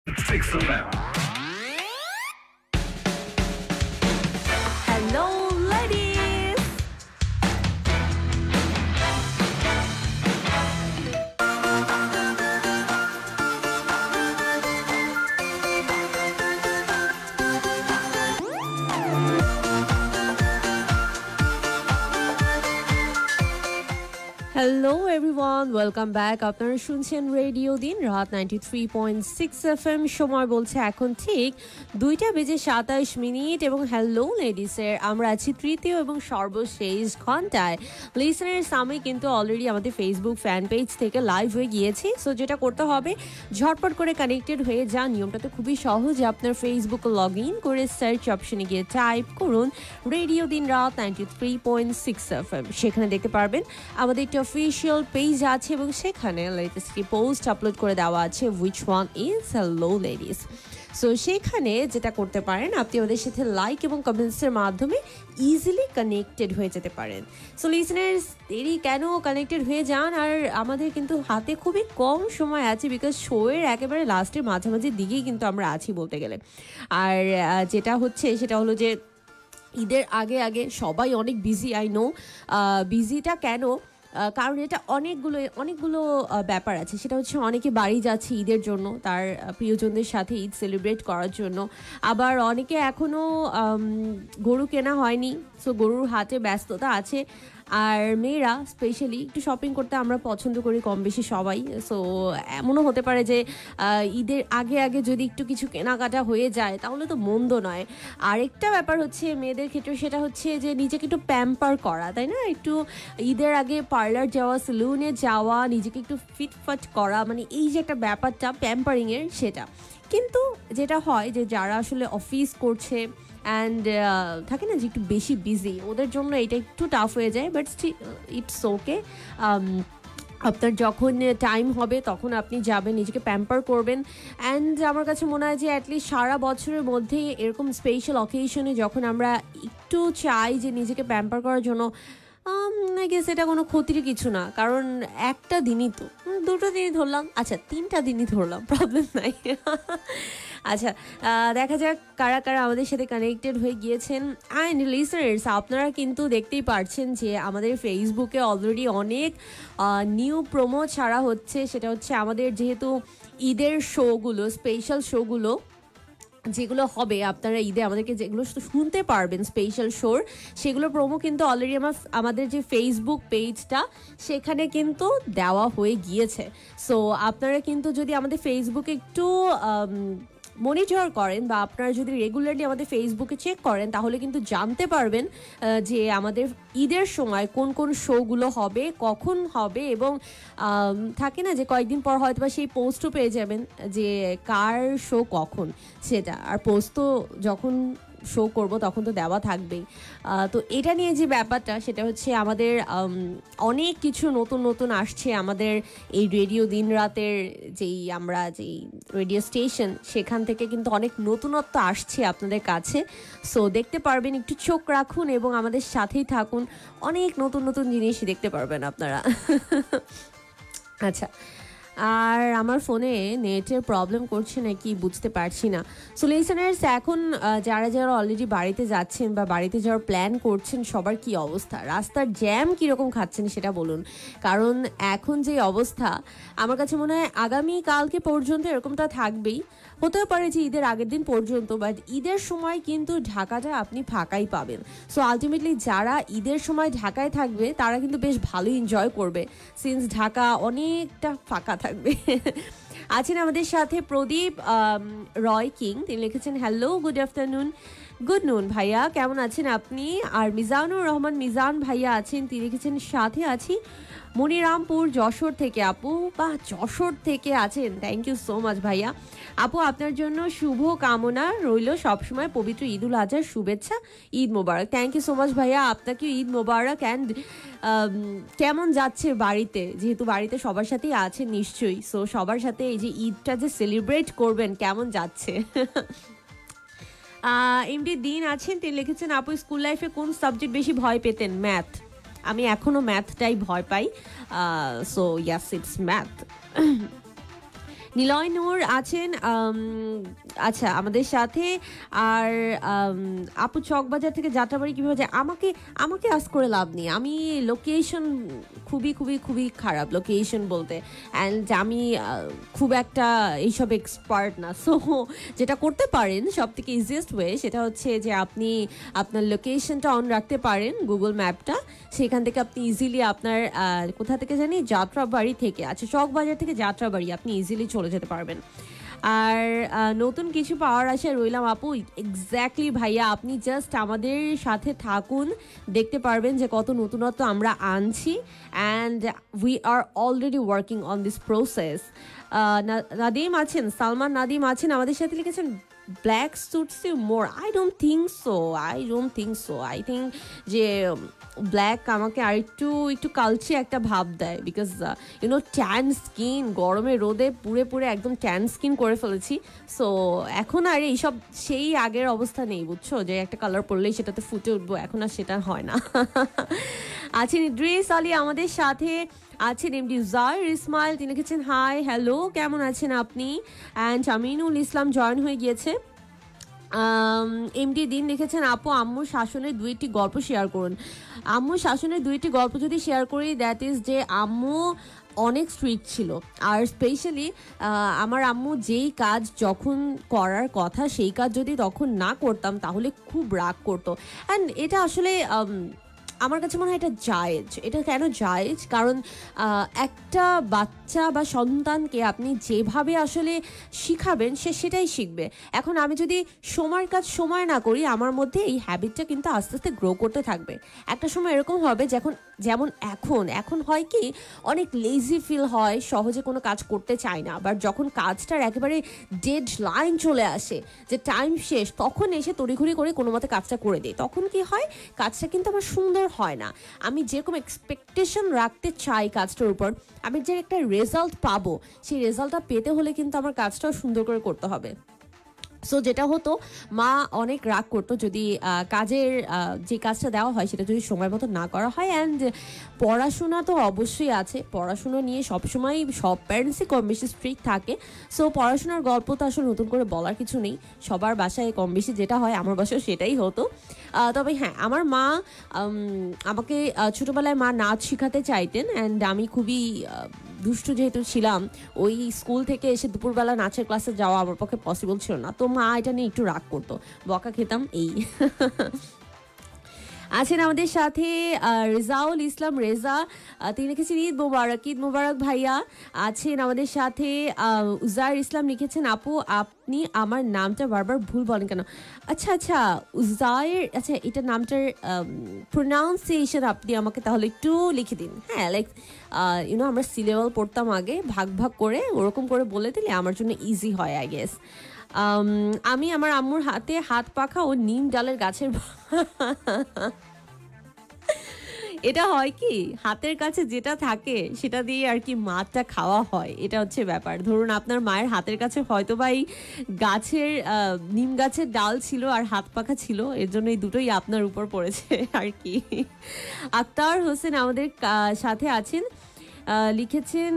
6 FM. Hello, ladies! Hello everyone, welcome back. আপনারা শুনছেন radio দিন রাত 93.6 FM। সময় বলছে এখন ঠিক 2:27 এবং হ্যালো লেডিসের আমরা আছি তৃতীয় এবং সর্বশেষ ঘন্টায়। লিসনার্স, আমি কিন্তু অলরেডি আমাদের ফেসবুক ফ্যান পেজ থেকে লাইভ হয়ে গিয়েছি। সো যেটা করতে হবে, ঝটপট করে কানেক্টেড হয়ে যান। নিয়মটা তো খুবই সহজ। আপনার ফেসবুকে লগ ইন করে সার্চ অপশনে গিয়ে টাইপ করুন রেডিও দিন রাত 93.6 FM। সেখানে দেখতে পারবেন আমাদের একটা অফিসিয়াল পেজ আছে এবং সেখানে লেটেস্ট পোস্ট আপলোড করে দেওয়া আছে, which one is hello ladies. So সেখানে যেটা করতে পারেন, আপনি আমাদের সাথে লাইক এবং কমেন্টসের মাধ্যমে ইজিলি কানেক্টেড হয়ে যেতে পারেন। সো লিসনার্স, দেরি কেন, কানেক্টেড হয়ে যান। আর আমাদের কিন্তু হাতে খুবই কম সময় আছে, বিকজ শোয়ের একেবারে লাস্টের মাঝামাঝির দিকেই কিন্তু আমরা আছি বলতে গেলে। আর যেটা হচ্ছে সেটা হলো যে ঈদের আগে আগে সবাই অনেক বিজি। আই নো বিজিটা কেন, কারণ এটা অনেকগুলো ব্যাপার আছে। সেটা হচ্ছে অনেকে বাড়ি যাচ্ছে ঈদের জন্য, তার প্রিয়জনদের সাথে ঈদ সেলিব্রেট করার জন্য। আবার অনেকে এখনও গরু কেনা হয়নি, সো গরুর হাটে ব্যস্ততা আছে। আর মেয়েরা স্পেশালি একটু শপিং করতে আমরা পছন্দ করি কম বেশি সবাই। সো এমনও হতে পারে যে ঈদের আগে আগে যদি একটু কিছু কেনাকাটা হয়ে যায় তাহলে তো মন্দ নয়। আরেকটা ব্যাপার হচ্ছে মেয়েদের ক্ষেত্রে, সেটা হচ্ছে যে নিজেকে একটু প্যাম্পার করা, তাই না? একটু ঈদের আগে পার্লার যাওয়া, সেলুনে যাওয়া, নিজেকে একটু ফিটফাট করা, মানে এই যে একটা ব্যাপারটা প্যাম্পারিংয়ের, সেটা কিন্তু যেটা হয় যে যারা আসলে অফিস করছে অ্যান্ড থাকে না যে একটু বেশি বিজি, ওদের জন্য এটা একটু টাফ হয়ে যায়। But it's okay. আপনার যখন টাইম হবে তখন আপনি যাবেন, নিজেকে প্যাম্পার করবেন। অ্যান্ড আমার কাছে মনে হয় যে অ্যাটলিস্ট সারা বছরের মধ্যে এরকম স্পেশাল অকেশনে যখন আমরা একটু চাই যে নিজেকে প্যাম্পার করার জন্য, আই গেস এটা কোনো ক্ষতির কিছু না। কারণ একটা দিনই তো, 2টো দিনই ধরলাম, আচ্ছা 3টা দিনই ধরলাম, প্রবলেম নাই। আচ্ছা, দেখা যাক কারা কারা আমাদের সাথে কানেক্টেড হয়ে গিয়েছেন। অ্যান্ড লিসনার্স, আপনারা কিন্তু দেখতেই পারছেন যে আমাদের ফেসবুকে অলরেডি অনেক নিউ প্রোমো ছাড়া হচ্ছে। সেটা হচ্ছে আমাদের যেহেতু ঈদের শোগুলো, স্পেশাল শোগুলো যেগুলো হবে, আপনারা ঈদে আমাদেরকে যেগুলো শুনতে পারবেন স্পেশাল শোর, সেগুলো প্রোমো কিন্তু অলরেডি আমাদের যে ফেসবুক পেজটা সেখানে কিন্তু দেওয়া হয়ে গিয়েছে। সো আপনারা কিন্তু যদি আমাদের ফেসবুকে একটু মনিটর করেন বা আপনারা যদি রেগুলারলি আমাদের ফেসবুকে চেক করেন, তাহলে কিন্তু জানতে পারবেন যে আমাদের ঈদের সময় কোন কোন শোগুলো হবে, কখন হবে, এবং থাকে না যে কয়েকদিন পর হয়তো বা সেই পোস্টও পেয়ে যাবেন যে কার শো কখন সেটা। আর পোস্ট তো যখন শো করব তখন তো দেওয়া থাকবেই। তো এটা নিয়ে যে ব্যাপারটা, সেটা হচ্ছে আমাদের অনেক কিছু নতুন নতুন আসছে আমাদের এই রেডিও দিন রাতের আমরা যেই রেডিও স্টেশন, সেখান থেকে কিন্তু অনেক নতুনত্ব আসছে আপনাদের কাছে। সো দেখতে পারবেন, একটু চোখ রাখুন এবং আমাদের সাথেই থাকুন, অনেক নতুন নতুন জিনিস দেখতে পারবেন আপনারা। আচ্ছা, আর আমার ফোনে নেটের প্রবলেম করছে নাকি বুঝতে পারছি না। সো লিসনার্স, এখন যারা যারা অলরেডি বাড়িতে যাচ্ছেন বা বাড়িতে যাওয়ার প্ল্যান করছেন, সবার কি অবস্থা, রাস্তার জ্যাম কীরকম খাচ্ছেন সেটা বলুন। কারণ এখন যে অবস্থা, আমার কাছে মনে হয় আগামী কালকে পর্যন্ত এরকমটা থাকবেই। হতেও পারে যে ঈদের আগের দিন পর্যন্ত, বাট ঈদের সময় কিন্তু ঢাকাটা আপনি ফাঁকাই পাবেন। সো আলটিমেটলি যারা ঈদের সময় ঢাকায় থাকবে তারা কিন্তু বেশ ভালো এনজয় করবে, সিন্স ঢাকা অনেকটা ফাঁকা থাকবে। আছেন আমাদের সাথে প্রদীপ রয় কিং, তিনি লিখেছেন হ্যালো, গুড আফটারনুন। গুড নুন ভাইয়া, কেমন আছেন আপনি? আর মিজানুর রহমান মিজান ভাইয়া আছেন, তিনি লিখেছেন সাথে আছি মনিরামপুর যশোর থেকে। আপু, বা যশোর থেকে আছেন, থ্যাংক ইউ সো মাচ ভাইয়া। আপু, আপনার জন্য শুভ কামনা রইল সবসময়, পবিত্র ঈদ উল আজহার শুভেচ্ছা, ঈদ মোবারক। থ্যাংক ইউ সো মাচ ভাইয়া, আপনাকে ঈদ মোবারক। অ্যান্ড কেমন যাচ্ছে বাড়িতে, যেহেতু বাড়িতে সবার সাথেই আছেন নিশ্চয়ই, সো সবার সাথে এই যে ঈদটা যে সেলিব্রেট করবেন, কেমন যাচ্ছে? এমডি দিন আছেন, তিনি লিখেছেন আপু, স্কুল লাইফে কোন সাবজেক্ট বেশি ভয় পেতেন? ম্যাথ। আমি এখনো ম্যাথটাই ভয় পাই। So yes, it's math. Niloy Noor আছেন আচ্ছা আমাদের সাথে। আর আপু চকবাজার থেকে যাত্রাবাড়ি কিভাবে যায়, আমাকে আমাকে আজ করে লাভ নেই। আমি লোকেশন খুবই খুবই খুবই খারাপ লোকেশন বলতে, অ্যান্ড আমি খুব একটা এইসব এক্সপার্ট না। সো যেটা করতে পারেন সব থেকে ইজিয়েস্ট ওয়ে সেটা হচ্ছে যে আপনি আপনার লোকেশনটা অন রাখতে পারেন, গুগল ম্যাপটা। সেখান থেকে আপনি ইজিলি আপনার কোথা থেকে জানি যাত্রাবাড়ি থেকে, আচ্ছা চকবাজার থেকে যাত্রাবাড়ি আপনি ইজিলি চলে যেতে পারবেন। আর নতুন কিছু পাওয়ার আশায় রইলাম আপু। এক্স্যাক্টলি ভাইয়া, আপনি জাস্ট আমাদের সাথে থাকুন, দেখতে পারবেন যে কত নতুনত্ব আমরা আনছি, and we are already working on this process. Nadim আছেন, সালমান নাদিম আছেন আমাদের সাথে, লিখেছেন black suits you more. I don't think so, I think যে ব্ল্যাক আমাকে আর একটু কালচে একটা ভাব দেয়, বিকজ ইউনো ট্যান স্কিন, গরমে রোদে পুড়ে পুড়ে একদম ট্যান স্কিন করে ফেলেছি। সো এখন আর এইসব সেই আগের অবস্থা নেই, বুঝছো, যে একটা কালার পরলেই সেটাতে ফুটে উঠবো, এখন আর সেটা হয় না। আছেন ইদ্রিস আলী আমাদের সাথে, আছেন এমডি জাহির ইসমাইল, তিনি লিখেছেন হাই হ্যালো কেমন আছেন আপনি, অ্যান্ড আমিনুল ইসলাম জয়েন হয়ে গিয়েছে। এমডি দিন লিখেছেন আপু আম্মুর শাসনের দুইটি গল্প শেয়ার করুন। আম্মুর শাসনের দুইটি গল্প যদি শেয়ার করি, দ্যাট ইজ যে আম্মু অনেক স্ট্রিক্ট ছিল, আর স্পেশালি আমার আম্মু যেই কাজ যখন করার কথা সেই কাজ যদি তখন না করতাম তাহলে খুব রাগ করতো। অ্যান্ড এটা আসলে আমার কাছে মনে হয় এটা জায়েজ। এটা কেন জায়েজ? কারণ একটা বাচ্চা বা সন্তানকে আপনি যেভাবে আসলে শিখাবেন সে সেটাই শিখবে। এখন আমি যদি সময়ের কাজ সময় না করি, আমার মধ্যে এই হ্যাবিটটা কিন্তু আস্তে আস্তে গ্রো করতে থাকবে। একটা সময় এরকম হবে যেমন এখন হয় কি, অনেক লেজি ফিল হয়, সহজে কোনো কাজ করতে চায় না। আবার যখন কাজটার একেবারে ডেড লাইন চলে আসে, যে টাইম শেষ, তখন এসে তড়িঘড়ি করে কোনো মতে কাজটা করে দিই। তখন কি হয়, কাজটা কিন্তু আমার সুন্দর হয় না। আমি যেরকম এক্সপেকটেশন রাখতে চাই কাজটার উপর, আমি যে একটা রেজাল্ট পাবো, সেই রেজাল্টটা পেতে হলে কিন্তু আমার কাজটাও সুন্দর করে করতে হবে। সো যেটা হতো, মা অনেক রাগ করতো যদি কাজের যে কাজটা দেওয়া হয় সেটা যদি সময় মতো না করা হয়। অ্যান্ড পড়াশোনা তো অবশ্যই আছে, পড়াশোনা নিয়ে সবসময় সব প্যারেন্টসই কম বেশি স্ট্রিক্ট থাকে। সো পড়াশোনার গল্প তো আসলে নতুন করে বলার কিছু নেই, সবার বাসায় কম বেশি যেটা হয় আমার বাসায় সেটাই হতো। তবে হ্যাঁ, আমার মা আমাকে ছোটোবেলায় মা নাচ শেখাতে চাইতেন, অ্যান্ড আমি খুবই দুষ্টু যেহেতু ছিলাম, ওই স্কুল থেকে এসে দুপুরবেলা নাচের ক্লাসে যাওয়া আমার পক্ষে পসিবল ছিল না। তো মা এটা নিয়ে একটু রাগ করতো, বকা খেতাম এই। আছেন আমাদের সাথে রেজাউল ইসলাম রেজা, তিনি লিখেছেন ঈদ মোবারক ভাইয়া। আছেন আমাদের সাথে উজার ইসলাম, লিখেছেন আপু আপনি আমার নামটা বারবার ভুল বলেন কেন? আচ্ছা উজায়ের, আচ্ছা এটা নামটার প্রোনাউন্সিয়েশন আপনি আমাকে তাহলে একটু লিখে দিন। হ্যাঁ, লাইক ইউনো আমরা সিলেবাল পড়তাম আগে, ভাগ করে ওরকম করে বলে দিলে আমার জন্য ইজি হয় আই গেস। আমি আমার আম্মুর হাতে হাত পাখা ও নিম ডালের গাছের এটা হয় কি, হাতের কাছে যেটা থাকে সেটা দিয়ে আর কি মাছটা খাওয়া হয়, এটা হচ্ছে ব্যাপার। ধরুন আপনার মায়ের হাতের কাছে হয়তো বা এই গাছের নিম গাছের ডাল ছিল আর হাত পাখা ছিল, এর জন্য এই দুটোই আপনার উপর পড়েছে আর কি। আক্তার হোসেন আমাদের সাথে আছেন, লিখেছেন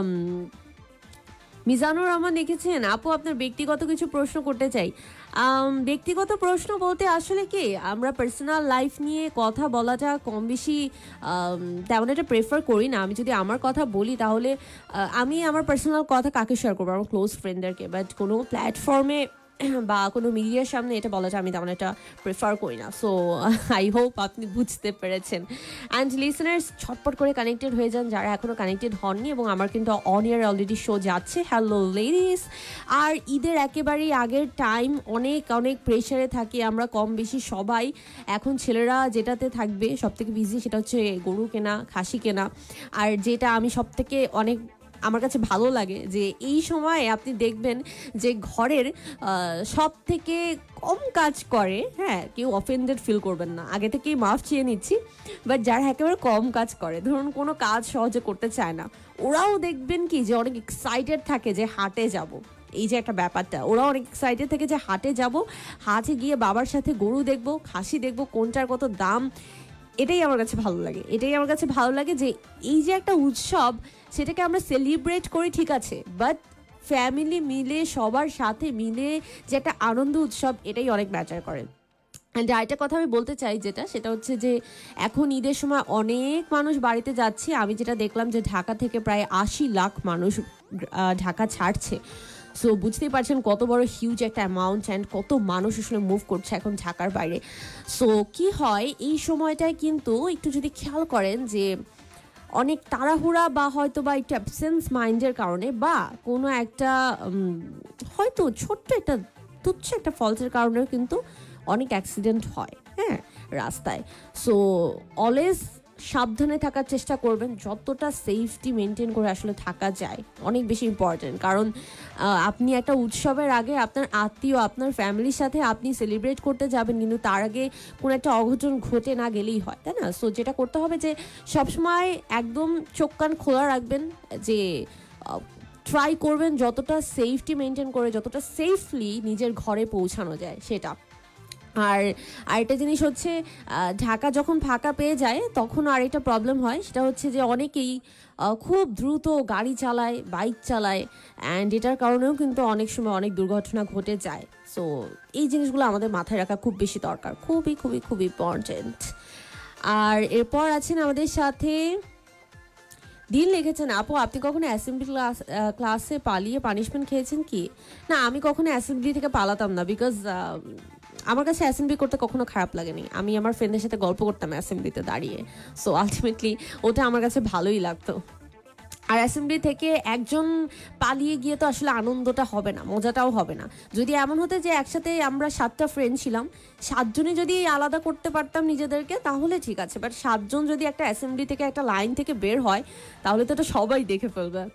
মিজানুর রহমান লিখেছেন আপু আপনার ব্যক্তিগত কিছু প্রশ্ন করতে চাই। ব্যক্তিগত প্রশ্ন বলতে আসলে কি, আমরা পার্সোনাল লাইফ নিয়ে কথা বলাটা কম বেশি তেমন একটা প্রেফার করি না। আমি যদি আমার কথা বলি তাহলে আমি আমার পার্সোনাল কথা কাকে শেয়ার করবো, আমার ক্লোজ ফ্রেন্ডদেরকে, বাট কোনো প্ল্যাটফর্মে বা কোনো মিডিয়ার সামনে এটা বলাটা আমি তেমন একটা প্রেফার করি না। সো আই হোপ আপনি বুঝতে পেরেছেন। অ্যান্ড লিসনার্স ছটপট করে কানেক্টেড হয়ে যান যারা এখনও কানেক্টেড হননি, এবং আমার কিন্তু অন ইয়ার অলরেডি শো যাচ্ছে। হ্যালো লেডিস, আর ঈদের একেবারেই আগের টাইম, অনেক প্রেশারে থাকি আমরা কম বেশি সবাই। এখন ছেলেরা যেটাতে থাকবে সব থেকে বিজি সেটা হচ্ছে গরু কেনা, খাসি কেনা। আর যেটা আমি সব থেকে আমার কাছে ভালো লাগে যে এই সময় আপনি দেখবেন যে ঘরের সব থেকে কম কাজ করে, হ্যাঁ কেউ অফেন্ডেড ফিল করবেন না, আগে থেকেই মাফ চেয়ে নিচ্ছি, বাট যারা একেবারে কম কাজ করে, ধরুন কোনো কাজ সহজে করতে চায় না, ওরাও দেখবেন কি যে অনেক এক্সাইটেড থাকে যে হাটে যাব। এই যে একটা ব্যাপারটা, ওরা অনেক এক্সাইটেড থাকে যে হাটে যাব, হাটে গিয়ে বাবার সাথে গরু দেখবো, খাসি দেখবো, কোনটার কত দাম। এটাই আমার কাছে ভালো লাগে যে এই যে একটা উৎসব, সেটাকে আমরা সেলিব্রেট করি ঠিক আছে, বাট ফ্যামিলি মিলে সবার সাথে মিলে যে একটা আনন্দ উৎসব, এটাই অনেক ম্যাটার করে। অ্যান্ড আরেকটা কথা আমি বলতে চাই সেটা হচ্ছে যে এখন ঈদের সময় অনেক মানুষ বাড়িতে যাচ্ছে। আমি যেটা দেখলাম যে ঢাকা থেকে প্রায় 80 লাখ মানুষ ঢাকা ছাড়ছে। সো বুঝতেই পারছেন কত বড় হিউজ একটা অ্যামাউন্ট অ্যান্ড কত মানুষ আসলে মুভ করছে এখন ঢাকার বাইরে। সো কি হয় এই সময়টায় কিন্তু একটু যদি খেয়াল করেন যে অনেক তাড়াহুড়া বা হয়তো বা একটু অ্যাবসেন্স মাইন্ডের কারণে বা কোনো একটা হয়তো ছোট্ট একটা তুচ্ছ একটা ফলসের কারণেও কিন্তু অনেক অ্যাক্সিডেন্ট হয় হ্যাঁ রাস্তায়। সো অলওয়েজ সাবধানে থাকার চেষ্টা করবেন, যতটা সেফটি মেনটেন করে আসলে থাকা যায় অনেক বেশি ইম্পর্টেন্ট। কারণ আপনি একটা উৎসবের আগে আপনার আত্মীয় আপনার ফ্যামিলির সাথে আপনি সেলিব্রেট করতে যাবেন, কিন্তু তার আগে কোনো একটা অঘটন ঘটে না গেলেই হয়, তাই না? সো যেটা করতে হবে যে সবসময় একদম চোখ কান খোলা রাখবেন, যে ট্রাই করবেন যতটা সেফটি মেনটেন করে যতটা সেফলি নিজের ঘরে পৌঁছানো যায় সেটা। আর আরেকটা জিনিস হচ্ছে ঢাকা যখন ফাঁকা পেয়ে যায় তখন আরেকটা প্রবলেম হয়, সেটা হচ্ছে যে অনেকেই খুব দ্রুত গাড়ি চালায়, বাইক চালায়, অ্যান্ড এটার কারণেও কিন্তু অনেক সময় অনেক দুর্ঘটনা ঘটে যায়। সো এই জিনিসগুলো আমাদের মাথায় রাখা খুব বেশি দরকার, খুবই খুবই খুব ইম্পর্টেন্ট। আর এরপর আছেন আমাদের সাথে দিন লিখেছেন, আপু আপনি কখনো অ্যাসেম্বলি ক্লাসে পালিয়ে পানিশমেন্ট খেয়েছেন কি? না, আমি কখনো অ্যাসেম্বলি থেকে পালাতাম না, বিকজ আমার কাছে অ্যাসেম্বলি করতে কখনো খারাপ লাগেনি। আমি আমার ফ্রেন্ডের সাথে গল্প করতাম অ্যাসেম্বলিতে দাঁড়িয়ে। সো আলটিমেটলি ওটা আমার কাছে ভালোই লাগতো। আর অ্যাসেম্বলি থেকে একজন পালিয়ে গিয়ে তো আসলে আনন্দটা হবে না, মজাটাও হবে না। যদি এমন হতো যে একসাথে আমরা 7টা ফ্রেন্ড ছিলাম, 7জনই যদি আলাদা করতে পারতাম নিজেদেরকে তাহলে ঠিক আছে, বাট 7জন যদি একটা অ্যাসেম্বলি থেকে একটা লাইন থেকে বের হয় তাহলে তো এটা সবাই দেখে ফেলবে।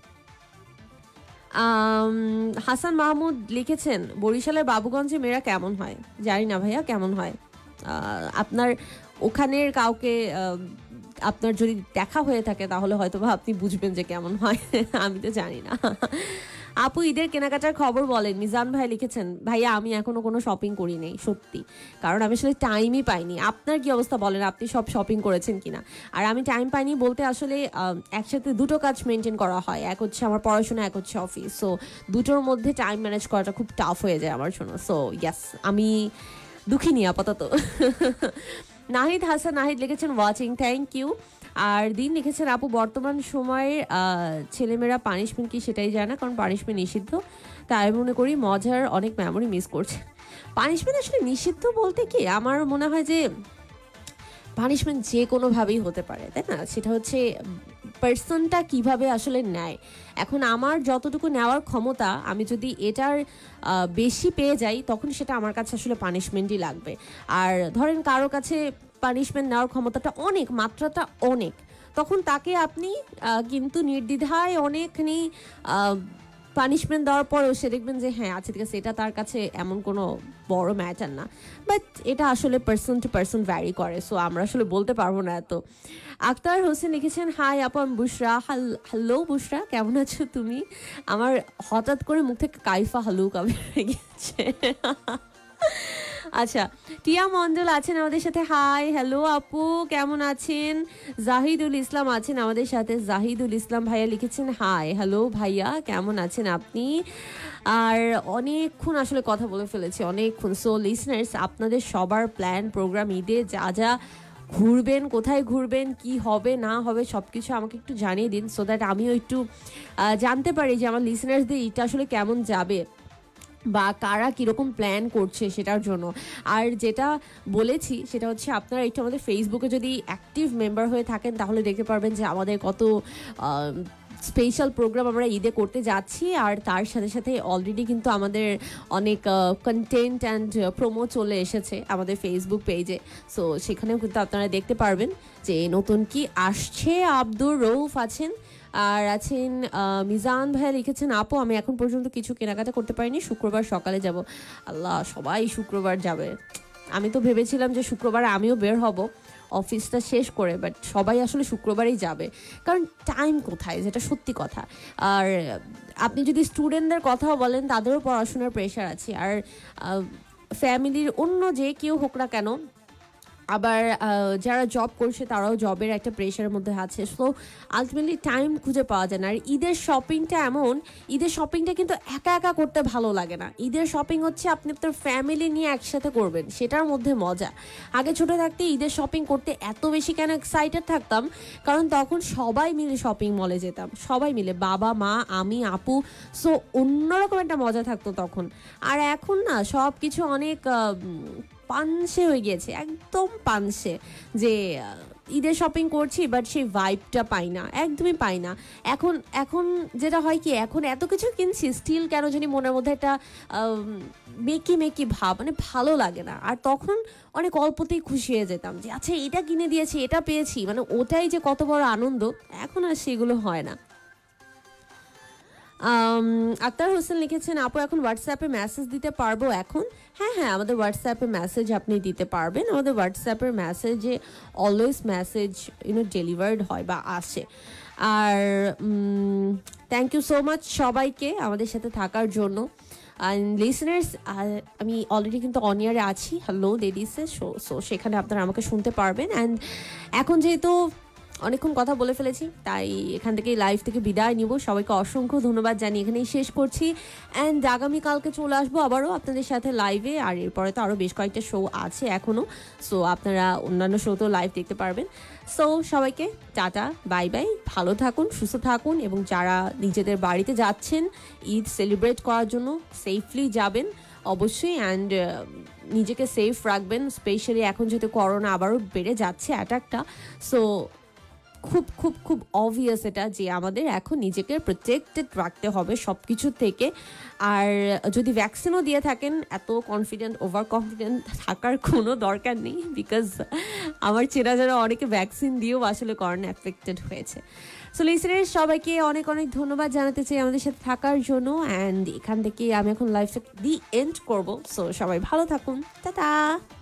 হাসান মাহমুদ লিখেছেন, বরিশালের বাবুগঞ্জে মেয়েরা কেমন হয়? জানি না ভাইয়া কেমন হয়, আপনার ওখানের কাউকে আপনার যদি দেখা হয়ে থাকে তাহলে হয়তো বা আপনি বুঝবেন যে কেমন হয়। আমি তো জানি না। আপু ঈদের কেনাকাটার খবর বলেন, মিজান ভাই লিখেছেন। ভাইয়া আমি এখনো কোনো শপিং করি নাই সত্যি, কারণ আমি আসলে টাইমই পাইনি। আপনার কি অবস্থা বলেন, আপনি সব শপিং করেছেন কিনা? আর আমি টাইম পাইনি বলতে আসলে একসাথে দুটো কাজ মেনটেন করা হয়, এক হচ্ছে আমার পড়াশোনা, এক হচ্ছে অফিস। সো দুটোর মধ্যে টাইম ম্যানেজ করাটা খুব টাফ হয়ে যায় আমার জন্য। সো ইয়াস, আমি দুঃখিনী আপাতত। নাহিদ হাসান নাহিদ লিখেছেন ওয়াচিং, থ্যাংক ইউ। আর দিন লিখেছেন, আপু বর্তমান সময়ের ছেলেমেয়েরা পানিশমেন্ট কি সেটাই জানে না, কারণ পানিশমেন্ট নিষিদ্ধ, তাই মনে করি মজার অনেক মেমোরি মিস করছে। পানিশমেন্ট আসলে নিষিদ্ধ বলতে কি, আমার মনে হয় যে পানিশমেন্ট যে কোনোভাবেই হতে পারে, তাই না? সেটা হচ্ছে পার্সনটা কিভাবে আসলে নেয়। এখন আমার যতটুকু নেওয়ার ক্ষমতা, আমি যদি এটার বেশি পেয়ে যাই তখন সেটা আমার কাছে আসলে পানিশমেন্টই লাগবে। আর ধরেন কারোর কাছে পানিশমেন্ট নেওয়ার ক্ষমতাটা অনেক, মাত্রাটা অনেক, তখন তাকে আপনি কিন্তু নির্দ্বিধায় অনেকখানি পানিশমেন্ট দেওয়ার পরেও সে দেখবেন যে হ্যাঁ আচ্ছা ঠিক আছে, এটা তার কাছে এমন কোনো বড় ম্যাটার না। বাট এটা আসলে পার্সন টু পার্সন ভ্যারি করে, সো আমরা আসলে বলতে পারবো না এত। আক্তার হোসেন লিখেছেন, হাই আপু আমি বুশরা। হ্যালো বুশরা, কেমন আছো তুমি? আমার হঠাৎ করে মুখ থেকে কাইফা হালুকা বেরিয়ে গেছে। আচ্ছা, টিয়া মন্ডল আছেন আমাদের সাথে, হাই হ্যালো আপু কেমন আছেন? জাহিদুল ইসলাম আছেন আমাদের সাথে, জাহিদুল ইসলাম ভাইয়া লিখেছেন হাই হ্যালো ভাইয়া কেমন আছেন আপনি? আর অনেকক্ষণ আসলে কথা বলে ফেলেছি, অনেকক্ষণ। সো লিসনার্স, আপনাদের সবার প্ল্যান প্রোগ্রাম ঈদে যা যা ঘুরবেন, কোথায় ঘুরবেন, কি হবে না হবে সব কিছু আমাকে একটু জানিয়ে দিন, সো দ্যাট আমিও একটু জানতে পারি যে আমার লিসনার্সদের ঈদটা আসলে কেমন যাবে বা কারা কীরকম প্ল্যান করছে সেটার জন্য। আর যেটা বলেছি সেটা হচ্ছে আপনারা একটু আমাদের ফেসবুকে যদি অ্যাক্টিভ মেম্বার হয়ে থাকেন তাহলে দেখতে পারবেন যে আমাদের কত স্পেশাল প্রোগ্রাম আমরা ঈদে করতে যাচ্ছি। আর তার সাথে সাথে অলরেডি কিন্তু আমাদের অনেক কন্টেন্ট অ্যান্ড প্রোমো চলে এসেছে আমাদের ফেসবুক পেজে, সো সেখানেও কিন্তু আপনারা দেখতে পারবেন যে নতুন কি আসছে। আব্দুর রৌফ আছেন, আর আছেন মিজান ভাইয়া লিখেছেন, আপু আমি এখন পর্যন্ত কিছু কেনাকাটা করতে পারিনি, শুক্রবার সকালে যাব। আল্লাহ, সবাই শুক্রবার যাবে। আমি তো ভেবেছিলাম যে শুক্রবার আমিও বের হব অফিসটা শেষ করে, বাট সবাই আসলে শুক্রবারই যাবে, কারণ টাইম কোথায়, যেটা সত্যি কথা। আর আপনি যদি স্টুডেন্টদের কথাও বলেন, তাদেরও পড়াশোনার প্রেশার আছে। আর ফ্যামিলির অন্য যে কেউ হোক না কেন, আবার যারা জব করছে তারাও জবের একটা প্রেশারের মধ্যে আছে। সো আলটিমেটলি টাইম খুঁজে পাওয়া যায় না। আর ঈদের শপিংটা এমন, ঈদের শপিংটা কিন্তু একা একা করতে ভালো লাগে না। ঈদের শপিং হচ্ছে আপনি আপনার ফ্যামিলি নিয়ে একসাথে করবেন, সেটার মধ্যে মজা। আগে ছোটো থাকতে ঈদের শপিং করতে এত বেশি কেন এক্সাইটেড থাকতাম, কারণ তখন সবাই মিলে শপিং মলে যেতাম, সবাই মিলে, বাবা মা আমি আপু। সো অন্যরকম একটা মজা থাকতো তখন। আর এখন না সব কিছু অনেক পানসে হয়ে গিয়েছে, একদম পানসে। যে ঈদের শপিং করছি বাট সেই ভাইবটা পাই না, একদমই পাই না। এখন এখন যেটা হয় কি, এখন এত কিছু কিনছি স্টিল কেন জানি মনের মধ্যে একটা মেকি মেকি ভাব, মানে ভালো লাগে না। আর তখন অনেক অল্পতেই খুশি হয়ে যেতাম যে আচ্ছা এটা কিনে দিয়েছি, এটা পেয়েছি, মানে ওটাই যে কত বড় আনন্দ। এখন আর সেগুলো হয় না। আক্তার হোসেন লিখেছেন, আপু এখন হোয়াটসঅ্যাপে মেসেজ দিতে পারবো এখন? হ্যাঁ হ্যাঁ, আমাদের হোয়াটসঅ্যাপে মেসেজ আপনি দিতে পারবেন। আমাদের হোয়াটসঅ্যাপের মেসেজে অলওয়েজ মেসেজ ডেলিভার্ড হয় বা আসে। আর থ্যাংক ইউ সো মাচ সবাইকে আমাদের সাথে থাকার জন্য। অ্যান্ড লিসনার্স, আমি অলরেডি কিন্তু অন ইয়ারে আছি হ্যালো লেডিসে, সো সেখানে আপনারা আমাকে শুনতে পারবেন। অ্যান্ড এখন যেহেতু অনেকক্ষণ কথা বলে ফেলেছি, তাই এখান থেকে লাইভ থেকে বিদায় নিব। সবাইকে অসংখ্য ধন্যবাদ জানিয়ে এখানেই শেষ করছি। অ্যান্ড আগামীকালকে চলে আসবো আবারও আপনাদের সাথে লাইভে। আর এরপরে তো আরও বেশ কয়েকটা শো আছে এখনও, সো আপনারা অন্যান্য শোতেও লাইভ দেখতে পারবেন। সো সবাইকে টাটা, বাই বাই, ভালো থাকুন, সুস্থ থাকুন। এবং যারা নিজেদের বাড়িতে যাচ্ছেন ঈদ সেলিব্রেট করার জন্য, সেফলি যাবেন অবশ্যই। অ্যান্ড নিজেকে সেফ রাখবেন, স্পেশালি এখন যেহেতু করোনা আবারও বেড়ে যাচ্ছে অ্যাটাকটা। সো খুব খুব খুব অবভিয়াস এটা যে আমাদের এখন নিজেকে প্রোটেক্টেড রাখতে হবে সব কিছু থেকে। আর যদি ভ্যাকসিনও দিয়ে থাকেন, এত কনফিডেন্ট ওভার কনফিডেন্ট থাকার কোনো দরকার নেই, বিকজ আমার চেনা যারা অনেকে ভ্যাকসিন দিয়েও আসলে করোনা অ্যাফেক্টেড হয়েছে। সো লিসনার্স, সবাইকে অনেক অনেক ধন্যবাদ জানাতে চাই আমাদের সাথে থাকার জন্য। অ্যান্ড এখান থেকে আমি এখন লাইফটা দি এন্ড করবো। সো সবাই ভালো থাকুন, টাটা।